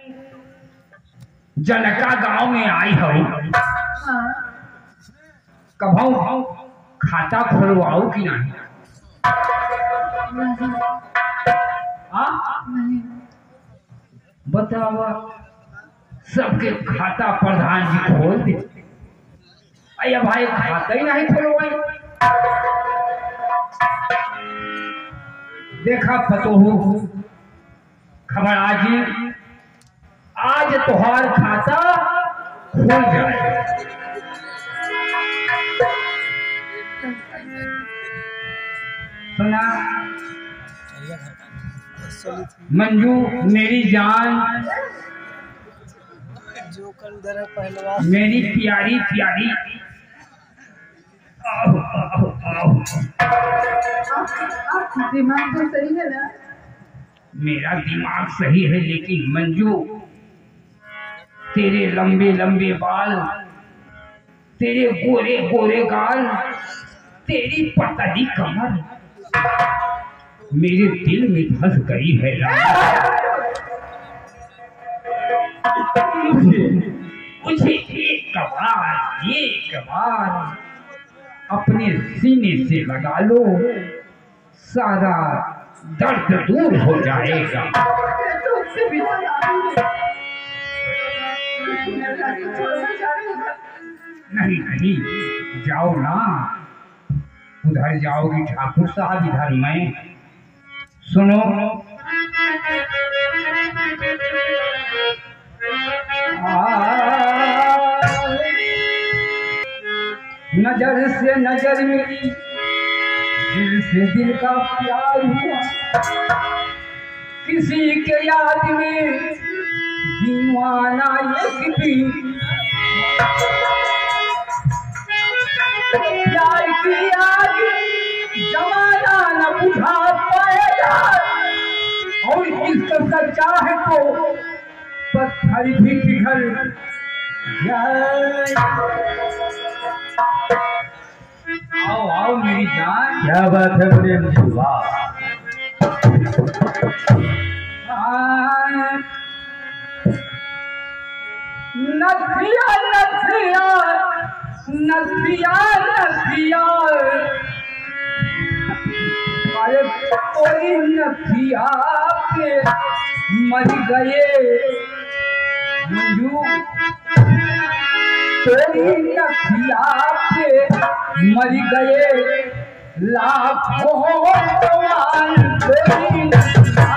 जनका गांव में आई हो। कभाऊ खाता खोलवाओ कि नहीं? बतावा, सबके खाता प्रधान जी खोल दे। अया भाई खाता ही नहीं खोलवाई। देखा पतोहू खबर आज तोहार खाता खुल जाए। सुना मंजू मेरी जान, जो कर उधर है पहलवान, मेरी प्यारी प्यारी, दिमाग तो सही है ना? मेरा दिमाग सही है, लेकिन मंजू तेरे लंबे लंबे बाल, तेरे गोरे गोरे गाल, तेरी पतली कमर मेरे दिल में धस गई है। मुझे एक बार अपने सीने से लगा लो, सारा दर्द दूर हो जाएगा। नहीं नहीं, जाओ ना, उधर जाओगी ठाकुर साहब, इधर मैं। सुनो, नजर से नजर मिली, दिल से दिल का प्यार हुआ, किसी के याद में दीवाना एक भी, प्यार की आग जमाना न बुझा पाएगा, और इसका सच्चा है तो पत्थर भी पिघल जाए। आओ आओ मेरी जान। क्या बात है प्रेम जी, वाह। नथिया नथिया नथिया नथिया, अरे कोई नथिया पे मर गए मंजू, तेरी नथिया पे मर गए लाखों जवान, तेरी नथिया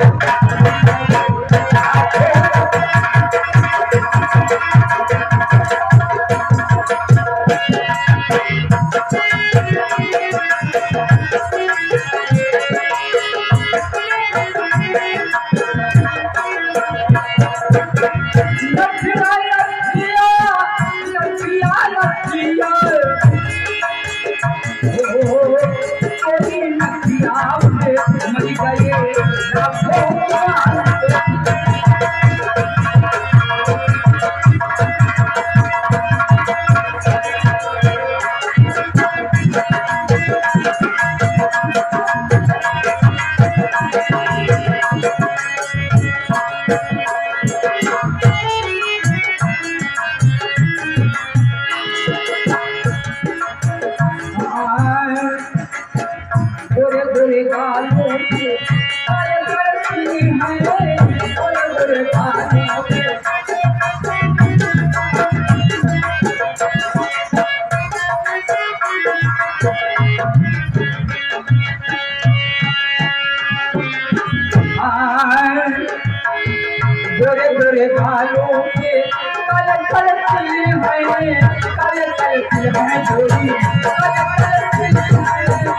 गोरे भालों के काले काले तिल हैं, काले काले तिल हैं जोड़ी, काले काले तिल हैं।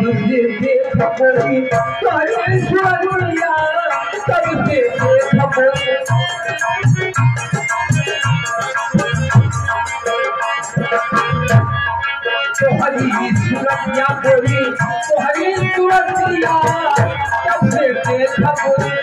तब से देखा बोली तुम्हारी सुरतिया, तब से देखा बोली तुम्हारी सुरतिया बोली, तुम्हारी सुरतिया, तब से देखा बोली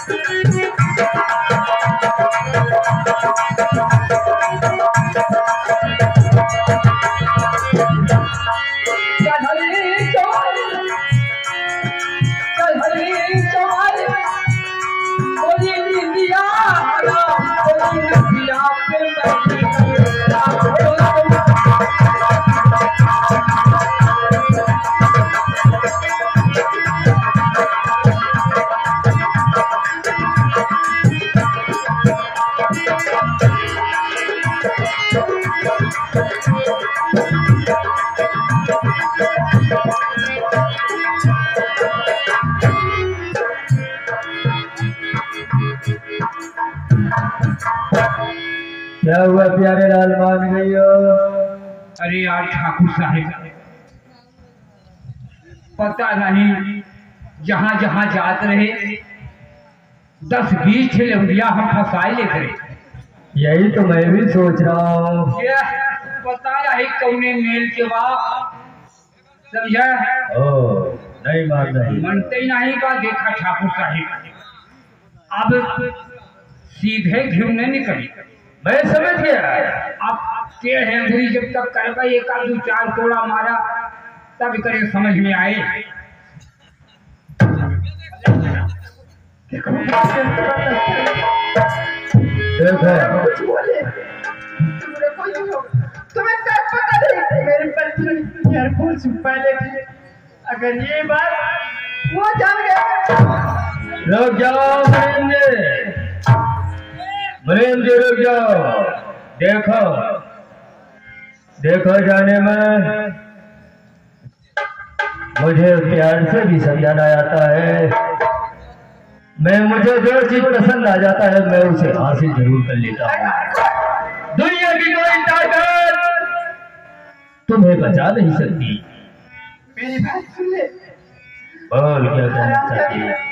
क्या हुआ प्यारे लाल, मान गई हो? अरे यार ठाकुर साहब, पता नहीं जहां जहां जाते रहे 10-20 लौंडिया हम फंसाए लेते रहे। यही तो मैं भी सोच रहा हूँ। क्या पता है कौने मेल के बाद, समझा? ओ नहीं मान रही, मनते ही नहीं का। देखा ठाकुर साहब, अब सीधे घूमने निकली। मैं समझ गया। अब के हेंगरी जब तक करवा एक आध 2-4 तोड़ा मारा तब करे समझ में आए। देखो तुम्हें क्या पता नहीं मेरे पति एयरफोर्स पायलट है। अगर ये बात वो जान गया। रुक जाओ मरेंद्र, रुक जाओ। देखो देखो जाने में मुझे प्यार से भी समझाना आता है। मुझे जो चीज पसंद आ जाता है मैं उसे हासिल जरूर कर लेता हूँ। दुनिया की कोई ताकत तुम्हें बचा नहीं सकती। मेरी बात सुन ले। बोल क्या कहना चाहती है?